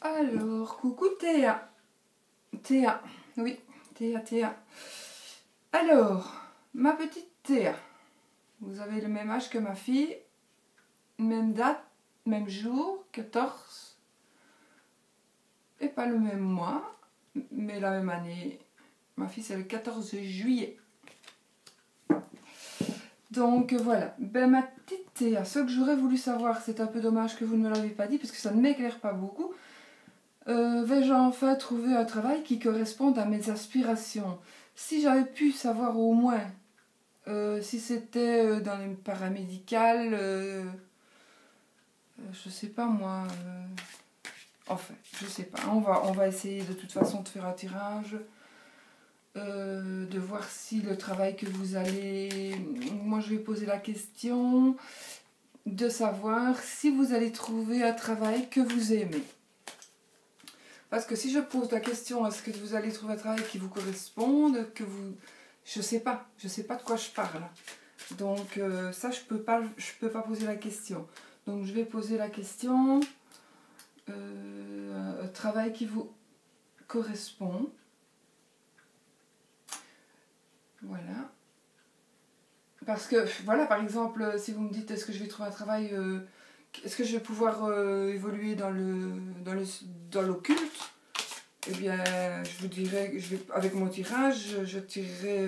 Alors, coucou Théa. Théa, oui, Théa. Alors, ma petite Théa, vous avez le même âge que ma fille, même date, même jour, 14, et pas le même mois, mais la même année. Ma fille, c'est le 14 juillet. Donc voilà, ben ma petite Théa, ce que j'aurais voulu savoir, c'est un peu dommage que vous ne me l'avez pas dit, parce que ça ne m'éclaire pas beaucoup. Vais-je enfin trouver un travail qui corresponde à mes aspirations? Si j'avais pu savoir au moins si c'était dans le paramédical, je sais pas moi, enfin, je sais pas, on va essayer de toute façon de faire un tirage, de voir si le travail que vous allez... Moi je vais poser la question de savoir si vous allez trouver un travail que vous aimez. Parce que si je pose la question, est-ce que vous allez trouver un travail qui vous corresponde, que vous... Je sais pas de quoi je parle. Donc ça, je peux pas poser la question. Donc je vais poser la question, un travail qui vous correspond. Voilà. Parce que, voilà, par exemple, si vous me dites, est-ce que je vais trouver un travail, est-ce que je vais pouvoir évoluer dans l'occulte? Eh bien, je vous dirais, avec mon tirage, je tirerai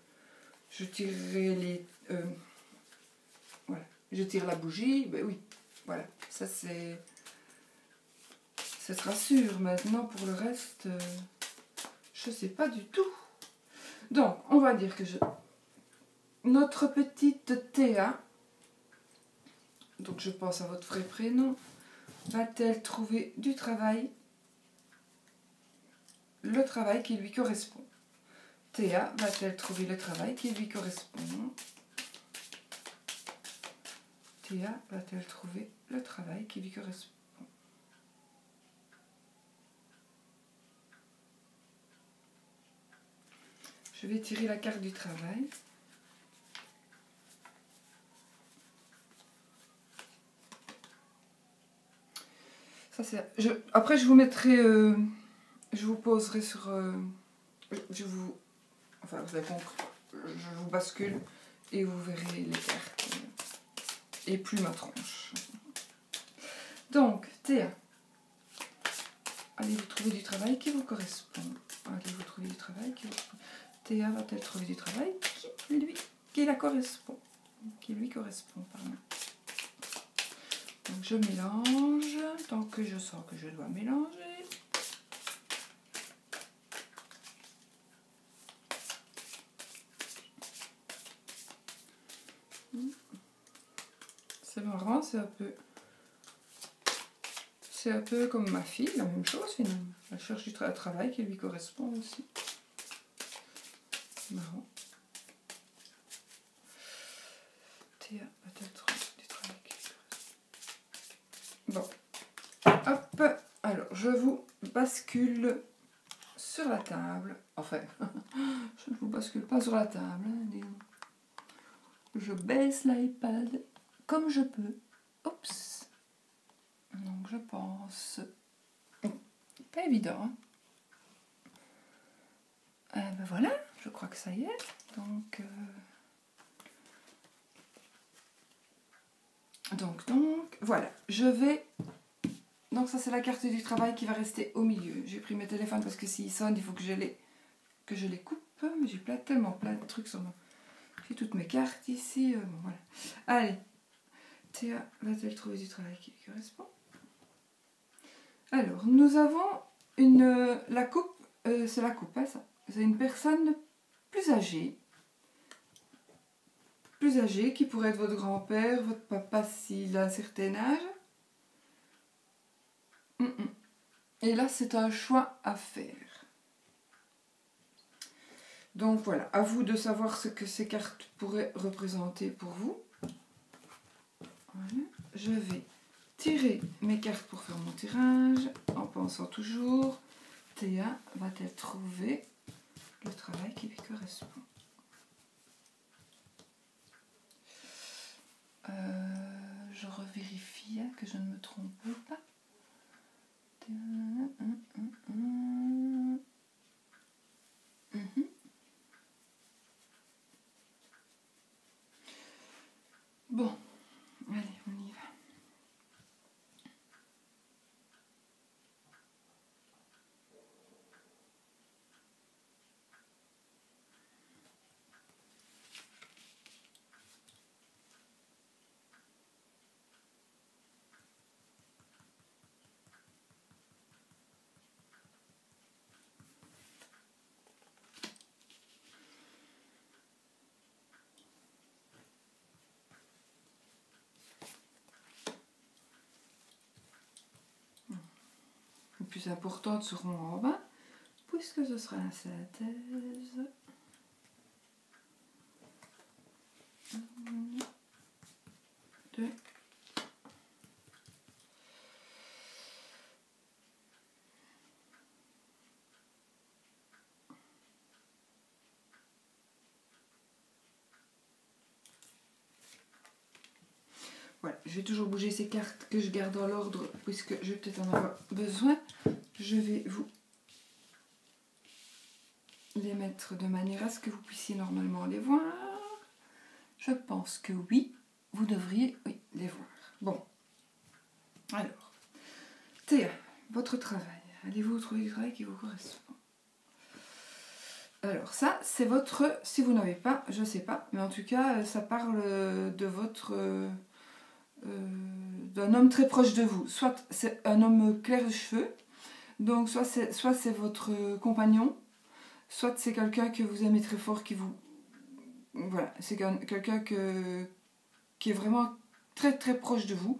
les... voilà, je tire la bougie, ben oui, voilà, ça c'est... Ce sera sûr. Maintenant, pour le reste, je sais pas du tout. Donc, on va dire que notre petite Théa, donc je pense à votre vrai prénom, va-t-elle trouver du travail, le travail qui lui correspond? Théa va-t-elle trouver le travail qui lui correspond? Théa va-t-elle trouver le travail qui lui correspond? Je vais tirer la carte du travail. Ça c'est. Après, je vous mettrai. Je vous poserai sur. Enfin, vous avez compris. Je vous bascule et vous verrez les cartes. Et plus ma tronche. Donc, Théa. Allez-vous trouver du travail qui vous correspond? Allez-vous trouver du travail qui vous correspond? Théa va-t-elle trouver du travail qui la correspond? Qui lui correspond, pardon. Donc je mélange, tant que je sens que je dois mélanger. C'est marrant, c'est un peu comme ma fille, la même chose finalement. Elle cherche du travail qui lui correspond aussi. C'est marrant. Théa va-t-elle trouver du travail qui lui correspond? Bon. Hop. Alors, je vous bascule sur la table. Enfin, je ne vous bascule pas sur la table. Je baisse l'iPad comme je peux. Oups. Donc, je pense... Pas évident, hein. Ben voilà, je crois que ça y est. Donc, voilà. Je vais... Donc ça, c'est la carte du travail qui va rester au milieu. J'ai pris mes téléphones parce que s'ils sonnent, il faut que je les coupe. Mais j'ai tellement plein de trucs sur moi. J'ai toutes mes cartes ici. Bon, voilà. Allez. Théa va-t-elle trouver du travail qui lui correspond? Alors, nous avons la coupe. C'est la coupe, hein, ça. C'est une personne plus âgée. Plus âgée, qui pourrait être votre grand-père, votre papa s'il a un certain âge. Et là, c'est un choix à faire. Donc voilà, à vous de savoir ce que ces cartes pourraient représenter pour vous. Voilà. Je vais tirer mes cartes pour faire mon tirage, en pensant toujours, Théa va-t-elle trouver le travail qui lui correspond? Je revérifie que je ne me trompe pas. plus importantes seront en bas, puisque ce sera la synthèse. 1, 2. Voilà, je vais toujours bouger ces cartes que je garde dans l'ordre, puisque je vais peut-être en avoir besoin. Je vais vous les mettre de manière à ce que vous puissiez normalement les voir. Je pense que oui, vous devriez les voir. Bon, alors, Théa, votre travail. Allez-vous trouver du travail qui vous correspond? Alors ça, c'est votre... Si vous n'avez pas, je ne sais pas, mais en tout cas, ça parle de votre... d'un homme très proche de vous. Soit c'est un homme clair de cheveux, donc soit c'est votre compagnon, soit c'est quelqu'un que vous aimez très fort, qui vous... Voilà, c'est quelqu'un qui est vraiment très très proche de vous.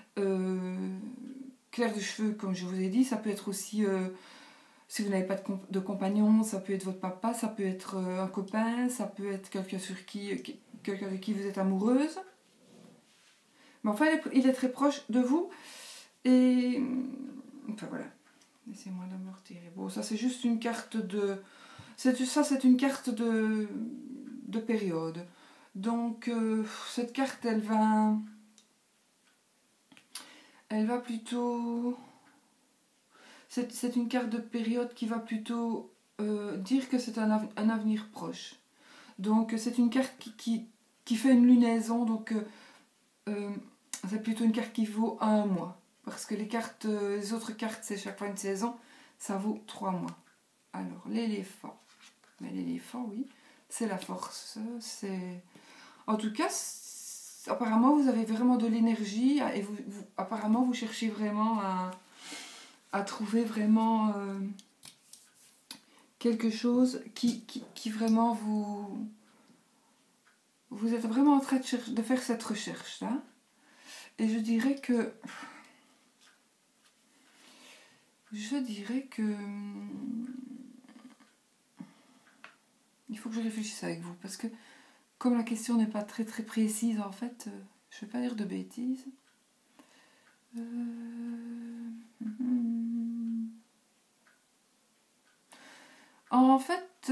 Clair de cheveux, comme je vous ai dit, ça peut être aussi... si vous n'avez pas de compagnon, ça peut être votre papa, ça peut être un copain, ça peut être quelqu'un de qui vous êtes amoureuse. Mais enfin, il est très proche de vous. Et... Enfin voilà. Laissez-moi d'amortir. Bon, ça c'est juste une carte de... Ça c'est une carte de période. Donc, cette carte, elle va plutôt... C'est une carte de période qui va plutôt dire que c'est un avenir proche. Donc c'est une carte qui fait une lunaison, donc c'est plutôt une carte qui vaut 1 mois. Parce que les autres cartes, c'est chaque fois une saison, ça vaut 3 mois. Alors, l'éléphant. Mais l'éléphant, oui, c'est la force. En tout cas, apparemment, vous avez vraiment de l'énergie et apparemment, vous cherchez vraiment à trouver vraiment quelque chose qui vraiment vous êtes vraiment en train de faire cette recherche là. Et je dirais que il faut que je réfléchisse avec vous, parce que comme la question n'est pas très très précise, en fait, je ne vais pas dire de bêtises. En fait,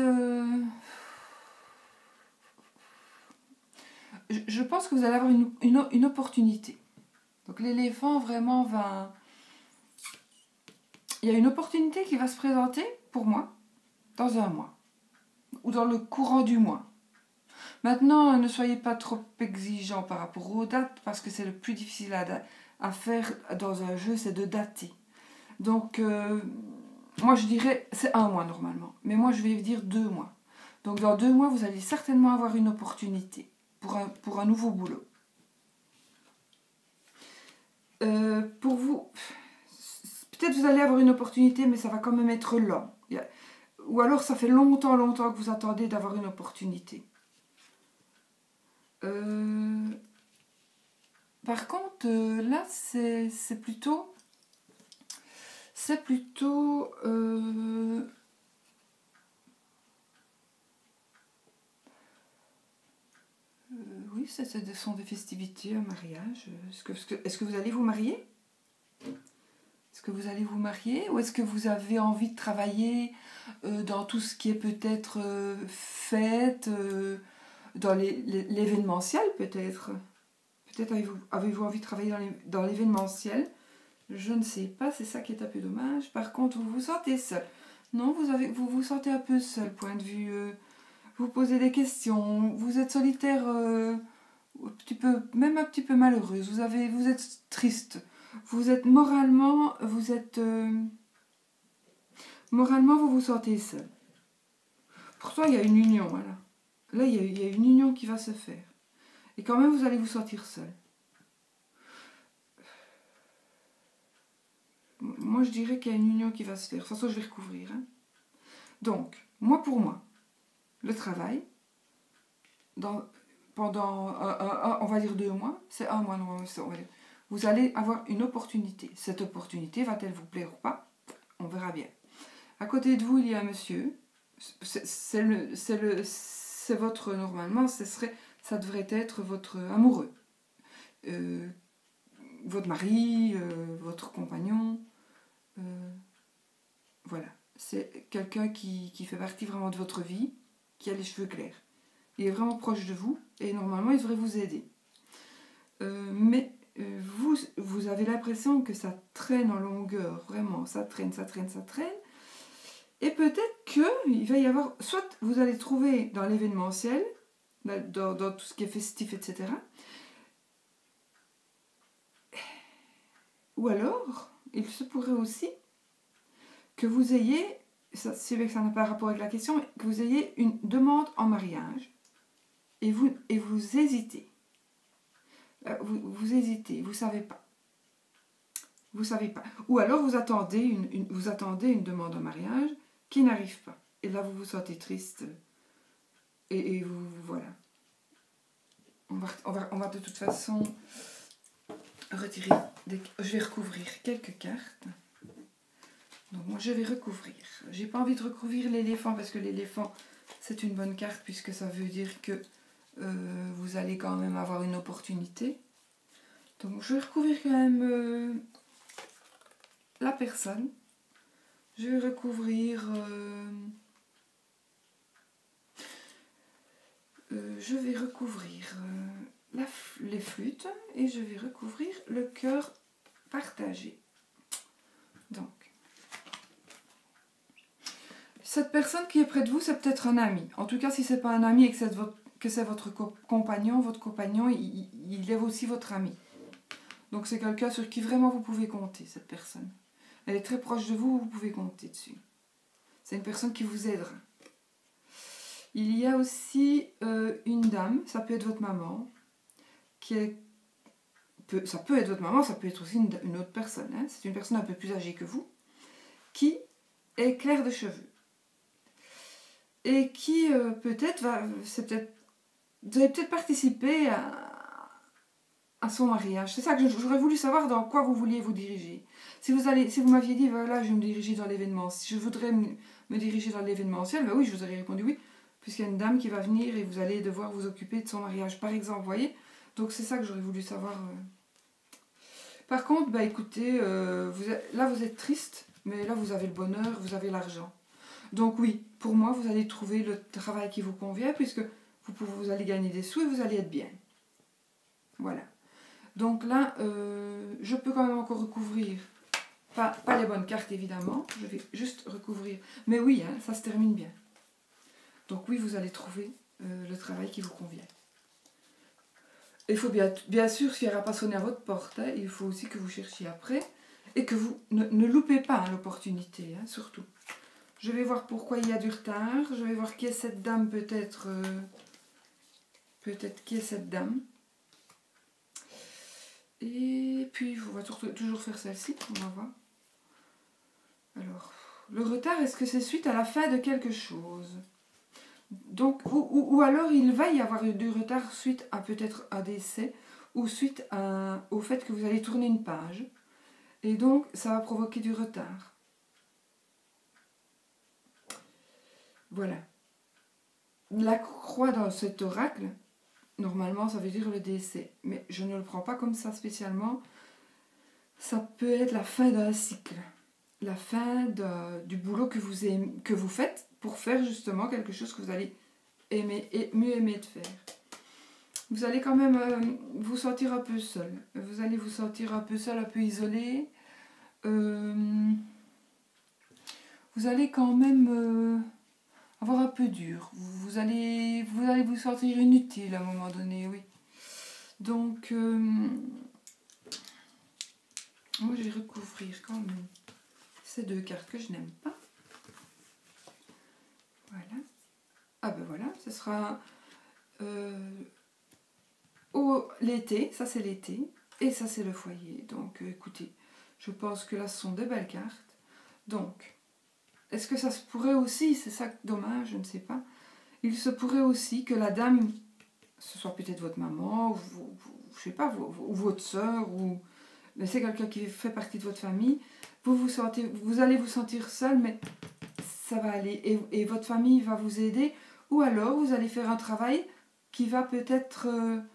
je pense que vous allez avoir une opportunité. Donc l'éléphant vraiment va... Il y a une opportunité qui va se présenter pour moi dans 1 mois ou dans le courant du mois. Maintenant, ne soyez pas trop exigeants par rapport aux dates, parce que c'est le plus difficile à faire dans un jeu, c'est de dater. Donc, moi je dirais, c'est 1 mois normalement, mais moi je vais dire 2 mois. Donc dans 2 mois, vous allez certainement avoir une opportunité pour un nouveau boulot. Pour vous, peut-être vous allez avoir une opportunité, mais ça va quand même être lent. Ou alors ça fait longtemps que vous attendez d'avoir une opportunité. Par contre, là, c'est plutôt... oui, ce sont des festivités, un mariage. Est-ce que vous allez vous marier? Est-ce que vous allez vous marier? Ou est-ce que vous avez envie de travailler dans tout ce qui est peut-être fête, dans l'événementiel peut-être? Peut-être avez-vous envie de travailler dans l'événementiel? Je ne sais pas, c'est ça qui est un peu dommage. Par contre, vous vous sentez seul. Non, vous vous sentez un peu seul, point de vue... vous posez des questions, vous êtes solitaire, même un petit peu malheureuse, vous êtes triste. Vous êtes moralement, vous vous sentez seul. Pourtant, il y a une union, voilà. Là, il y a une union qui va se faire. Et quand même, vous allez vous sentir seul. Moi, je dirais qu'il y a une union qui va se faire. De toute façon, je vais recouvrir. Hein. Donc, pour moi, le travail, pendant, on va dire 2 mois, c'est 1 mois, non, on va dire, vous allez avoir une opportunité. Cette opportunité va-t-elle vous plaire ou pas? on verra bien. À côté de vous, il y a un monsieur. C'est votre, normalement, ça devrait être votre amoureux. Votre mari, votre compagnon. Voilà. C'est quelqu'un qui fait partie vraiment de votre vie, qui a les cheveux clairs. Il est vraiment proche de vous et normalement, il devrait vous aider. Mais vous avez l'impression que ça traîne en longueur, vraiment, ça traîne. Et peut-être qu'il va y avoir, soit vous allez trouver dans l'événementiel, dans tout ce qui est festif, etc. Ou alors, il se pourrait aussi que vous ayez, c'est vrai que ça n'a pas rapport avec la question, mais que vous ayez une demande en mariage et vous hésitez. Vous hésitez, vous savez pas. Vous savez pas. Ou alors vous attendez une demande en mariage qui n'arrive pas. Et là vous vous sentez triste. Et vous voilà. On va de toute façon retirer. Je vais recouvrir quelques cartes. Donc moi je vais recouvrir. J'ai pas envie de recouvrir l'éléphant parce que l'éléphant c'est une bonne carte puisque ça veut dire que vous allez quand même avoir une opportunité. Donc je vais recouvrir quand même la personne. Je vais recouvrir les flûtes et je vais recouvrir le cœur partagé. Donc cette personne qui est près de vous, c'est peut-être un ami. En tout cas, si c'est pas un ami et que c'est votre compagnon, il est aussi votre ami. Donc c'est quelqu'un sur qui vraiment vous pouvez compter, cette personne. Elle est très proche de vous, vous pouvez compter dessus. C'est une personne qui vous aidera. Il y a aussi une dame, ça peut être votre maman, ça peut être votre maman, ça peut être aussi une autre personne. Hein. C'est une personne un peu plus âgée que vous, qui est claire de cheveux. Et qui peut-être vous allez peut-être participer à son mariage. C'est ça que j'aurais voulu savoir dans quoi vous vouliez vous diriger. Si vous m'aviez dit, voilà, je vais me diriger dans l'événement, si je voudrais me diriger dans l'événementiel, ben oui, je vous aurais répondu oui, puisqu'il y a une dame qui va venir et vous allez devoir vous occuper de son mariage, par exemple, vous voyez. Donc c'est ça que j'aurais voulu savoir. Par contre, bah écoutez, là vous êtes triste, mais là vous avez le bonheur, vous avez l'argent. Donc oui, pour moi, vous allez trouver le travail qui vous convient, puisque vous allez gagner des sous et vous allez être bien. Voilà. Donc là, je peux quand même encore recouvrir. Pas les bonnes cartes, évidemment. Je vais juste recouvrir. Mais oui, hein, ça se termine bien. Donc oui, vous allez trouver le travail qui vous convient. Il faut bien sûr, s'il n'y aura pas sonné à votre porte, hein, il faut aussi que vous cherchiez après. Et que vous ne loupez pas hein, l'opportunité, hein, surtout. Je vais voir pourquoi il y a du retard. Je vais voir qui est cette dame, peut-être. Peut-être qui est cette dame. Et puis, on va toujours faire celle-ci. On va voir. Alors, le retard, est-ce que c'est suite à la fin de quelque chose? Donc, ou alors, il va y avoir du retard suite à peut-être un décès ou suite au fait que vous allez tourner une page. Et donc, ça va provoquer du retard. Voilà. La croix dans cet oracle, normalement, ça veut dire le décès. Mais je ne le prends pas comme ça spécialement. Ça peut être la fin d'un cycle. La fin du boulot que vous faites pour faire justement quelque chose que vous allez mieux aimer de faire. Vous allez quand même vous sentir un peu seul. Vous allez vous sentir un peu seul, un peu isolé. Vous allez quand même... avoir un peu dur. Vous allez vous sentir inutile à un moment donné, oui. Donc, moi je vais recouvrir quand même ces deux cartes que je n'aime pas. Voilà. Ah ben voilà, ce sera l'été, ça c'est l'été, et ça c'est le foyer. Donc écoutez, je pense que là ce sont de belles cartes. Donc, est-ce que ça se pourrait aussi, c'est ça dommage, je ne sais pas, il se pourrait aussi que la dame, ce soit peut-être votre maman, ou je sais pas, ou votre soeur, ou mais c'est quelqu'un qui fait partie de votre famille, vous allez vous sentir seul, mais ça va aller. Et votre famille va vous aider. Ou alors, vous allez faire un travail qui va peut-être...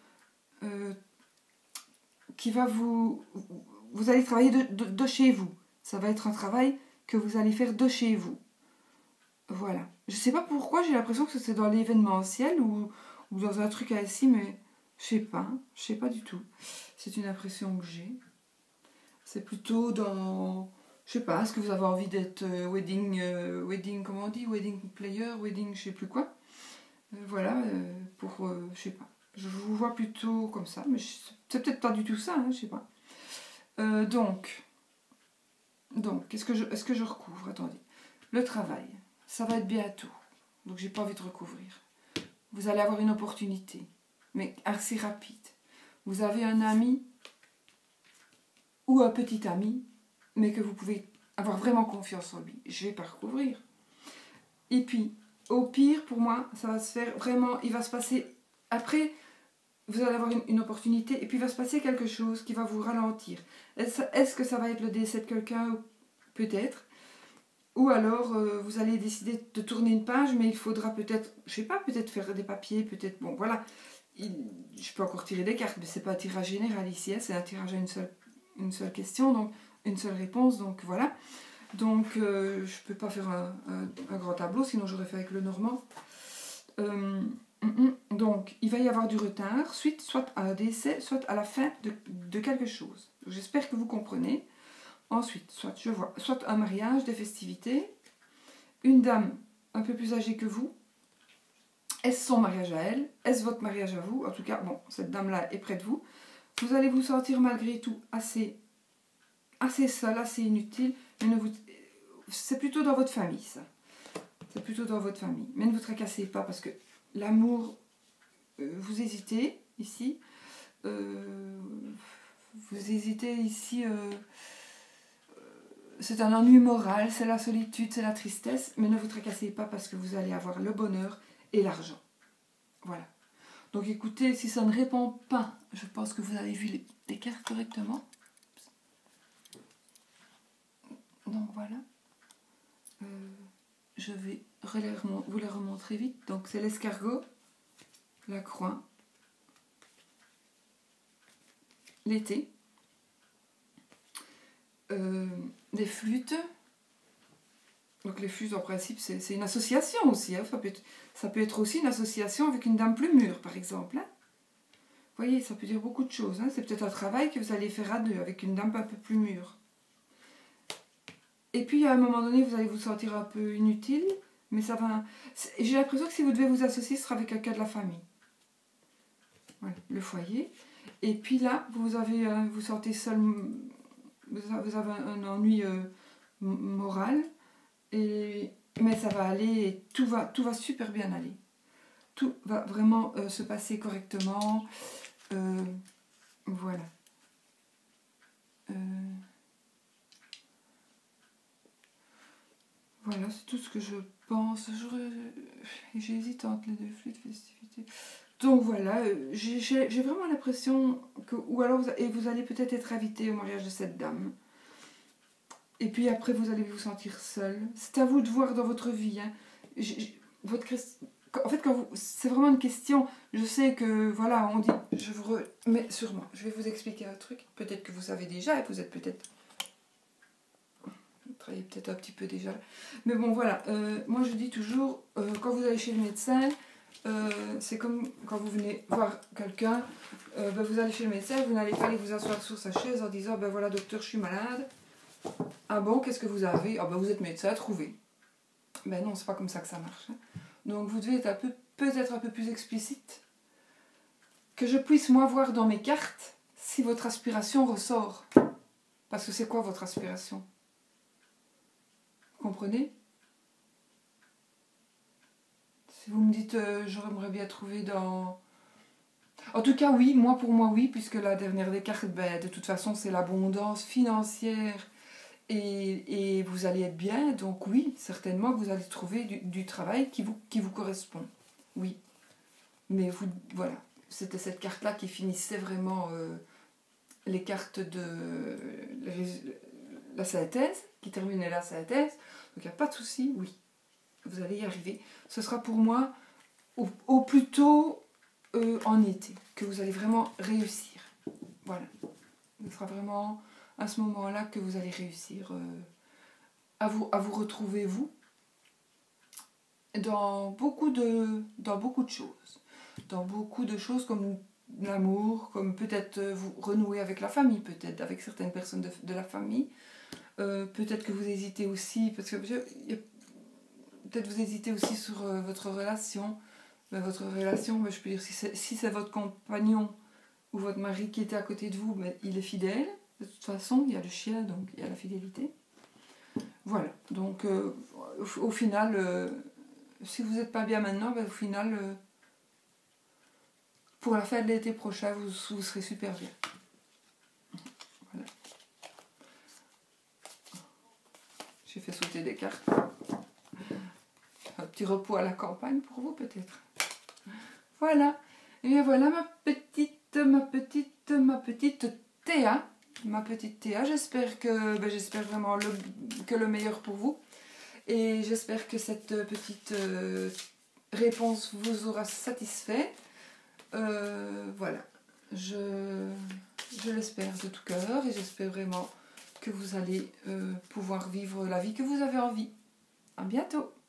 qui va vous... Vous allez travailler de chez vous. Ça va être un travail que vous allez faire de chez vous. Voilà. Je sais pas pourquoi, j'ai l'impression que c'est dans l'événementiel ou dans un truc ainsi, mais je sais pas. Je sais pas du tout. C'est une impression que j'ai. C'est plutôt dans... Je sais pas, est-ce que vous avez envie d'être wedding, comment on dit, wedding player, wedding je sais plus quoi. Voilà, je sais pas. Je vous vois plutôt comme ça, mais c'est peut-être pas du tout ça, hein, je sais pas. Donc, est-ce que je recouvre? Attendez. Le travail, ça va être bientôt, donc j'ai pas envie de recouvrir. Vous allez avoir une opportunité, mais assez rapide. Vous avez un ami ou un petit ami, mais que vous pouvez avoir vraiment confiance en lui. Je vais pas recouvrir. Et puis, au pire, pour moi, ça va se faire vraiment, il va se passer, après, vous allez avoir une opportunité, et puis il va se passer quelque chose qui va vous ralentir. Est-ce que ça va être le décès de quelqu'un? Peut-être. Ou alors, vous allez décider de tourner une page, mais il faudra peut-être, je sais pas, peut-être faire des papiers, peut-être, bon, voilà. Je peux encore tirer des cartes, mais c'est pas un tirage général ici, hein, c'est un tirage à une seule question, donc une seule réponse, donc voilà. Donc, je peux pas faire un grand tableau, sinon j'aurais fait avec le normand. Donc, il va y avoir du retard, soit à un décès, soit à la fin de quelque chose. J'espère que vous comprenez. Ensuite, soit un mariage, des festivités, une dame un peu plus âgée que vous. Est-ce son mariage à elle? Est-ce votre mariage à vous? En tout cas, bon, cette dame-là est près de vous. Vous allez vous sentir malgré tout assez seul, assez inutile, mais c'est plutôt dans votre famille, ça. C'est plutôt dans votre famille. Mais ne vous tracassez pas, parce que l'amour, vous hésitez ici. C'est un ennui moral, c'est la solitude, c'est la tristesse, mais ne vous tracassez pas parce que vous allez avoir le bonheur et l'argent. Voilà. Donc écoutez, si ça ne répond pas, je pense que vous avez vu les cartes correctement. Donc voilà. Je vais vous les remontrer vite. Donc c'est l'escargot, la croix, l'été, des flûtes. Donc les flûtes en principe c'est une association aussi. Hein. Ça peut être aussi une association avec une dame plus mûre par exemple. Hein. Vous voyez, ça peut dire beaucoup de choses. Hein. C'est peut-être un travail que vous allez faire à deux avec une dame un peu plus mûre. Et puis à un moment donné vous allez vous sentir un peu inutile. Mais ça va... J'ai l'impression que si vous devez vous associer, ce sera avec quelqu'un de la famille. Voilà, le foyer. Et puis là, vous sentez seul, vous avez un ennui moral. Mais ça va aller et tout va super bien aller. Tout va vraiment se passer correctement. Voilà. Voilà, c'est tout ce que je pense. J'hésite entre les deux flûtes, festivités. Donc voilà, j'ai vraiment l'impression que... Ou alors, vous allez peut-être être invité au mariage de cette dame. Et puis après, vous allez vous sentir seul. C'est à vous de voir dans votre vie. Hein. En fait, c'est vraiment une question. Je sais que, voilà, on dit... Mais sur moi, je vais vous expliquer un truc. Peut-être que vous savez déjà et vous êtes peut-être... Vous travaillez peut-être un petit peu déjà. Mais bon, voilà. Moi, je dis toujours, quand vous allez chez le médecin... c'est comme quand vous venez voir quelqu'un, vous allez chez le médecin, vous n'allez pas aller vous asseoir sur sa chaise en disant ben voilà docteur je suis malade. Ah bon, qu'est-ce que vous avez? Ah ben vous êtes médecin, trouvez. Ben non, c'est pas comme ça que ça marche. Hein. Donc vous devez être peut-être un peu plus explicite. Que je puisse moi voir dans mes cartes si votre aspiration ressort. Parce que c'est quoi votre aspiration? Vous comprenez? Si vous me dites, j'aimerais bien trouver dans... En tout cas, oui, pour moi, oui, puisque la dernière des cartes, de toute façon, c'est l'abondance financière et vous allez être bien. Donc oui, certainement que vous allez trouver du travail qui vous correspond. Oui. Mais voilà, c'était cette carte-là qui finissait vraiment les cartes de la synthèse, qui terminait la synthèse. Donc il n'y a pas de souci, oui, vous allez y arriver. Ce sera pour moi au plus tôt en été, que vous allez vraiment réussir. Voilà. Ce sera vraiment à ce moment-là que vous allez réussir à vous retrouver, vous, dans beaucoup de choses. Dans beaucoup de choses comme l'amour, comme peut-être vous renouer avec la famille, peut-être avec certaines personnes de la famille. Peut-être que vous hésitez aussi, parce que peut-être vous hésitez aussi sur votre relation. Mais votre relation, je peux dire, si c'est votre compagnon ou votre mari qui était à côté de vous, mais il est fidèle. De toute façon, il y a le chien, donc il y a la fidélité. Voilà, donc au final, si vous n'êtes pas bien maintenant, au final, pour la fin de l'été prochain, vous serez super bien. Voilà. J'ai fait sauter des cartes. Un petit repos à la campagne pour vous peut-être. Voilà. Et bien voilà ma petite Théa. Ma petite Théa. J'espère vraiment que le meilleur pour vous. Et j'espère que cette petite réponse vous aura satisfait. Voilà. Je l'espère de tout cœur et j'espère vraiment que vous allez pouvoir vivre la vie que vous avez envie. À bientôt.